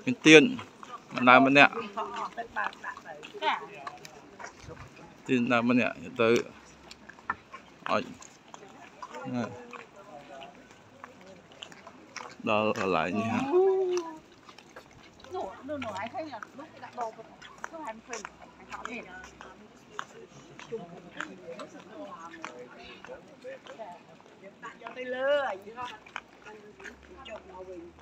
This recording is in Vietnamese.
Miền Tiên Nam bên nè Tiên Nam bên nè tới đó là lại như thế tay lơ